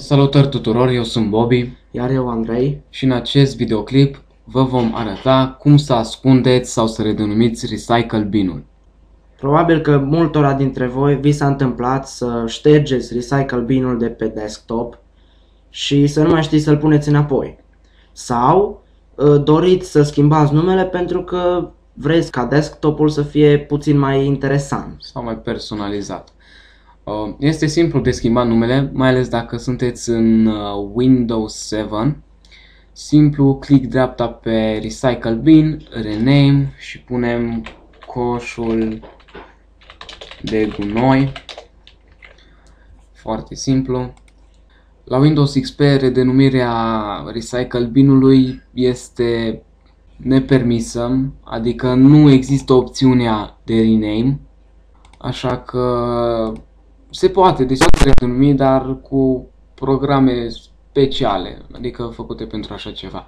Salutări tuturor, eu sunt Bobby. Iar eu, Andrei. Și în acest videoclip vă vom arăta cum să ascundeți sau să redenumiți Recycle Bin-ul. Probabil că multora dintre voi vi s-a întâmplat să ștergeți Recycle Bin-ul de pe desktop și să nu mai știți să-l puneți înapoi. Sau doriți să schimbați numele pentru că vreți ca desktopul să fie puțin mai interesant. Sau mai personalizat. Este simplu de schimbat numele, mai ales dacă sunteți în Windows 7. Simplu, click dreapta pe Recycle Bin, Rename și punem coșul de gunoi. Foarte simplu. La Windows XP redenumirea Recycle Bin-ului este nepermisă, adică nu există opțiunea de rename, așa că se poate redenumi, dar cu programe speciale, adică făcute pentru așa ceva.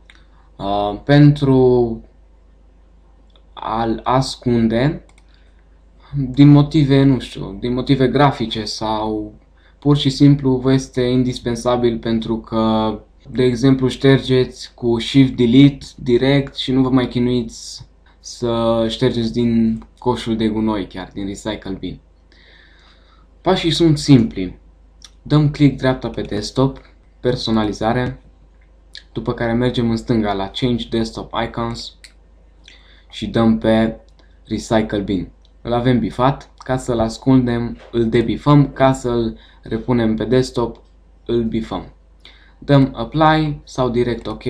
Pentru a-l ascunde, din motive, nu știu, din motive grafice sau pur și simplu vă este indispensabil pentru că, de exemplu, ștergeți cu Shift-Delete direct și nu vă mai chinuiți să ștergeți din coșul de gunoi, chiar din Recycle Bin. Pașii sunt simpli. Dăm click dreapta pe desktop, personalizare, după care mergem în stânga la Change Desktop Icons și dăm pe Recycle Bin. Îl avem bifat, ca să-l ascundem îl debifăm, ca să-l repunem pe desktop îl bifăm. Dăm Apply sau direct OK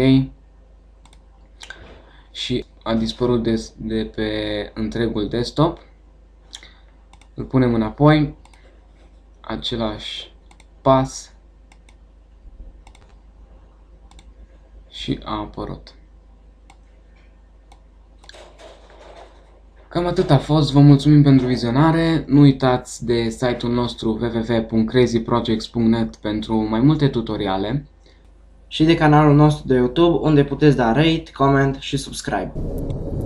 și a dispărut de pe întregul desktop. Îl punem înapoi, același pas și a apărut. Cam atât a fost, vă mulțumim pentru vizionare, nu uitați de site-ul nostru www.crazyprojects.net pentru mai multe tutoriale. Și de canalul nostru de YouTube unde puteți da rate, comment și subscribe.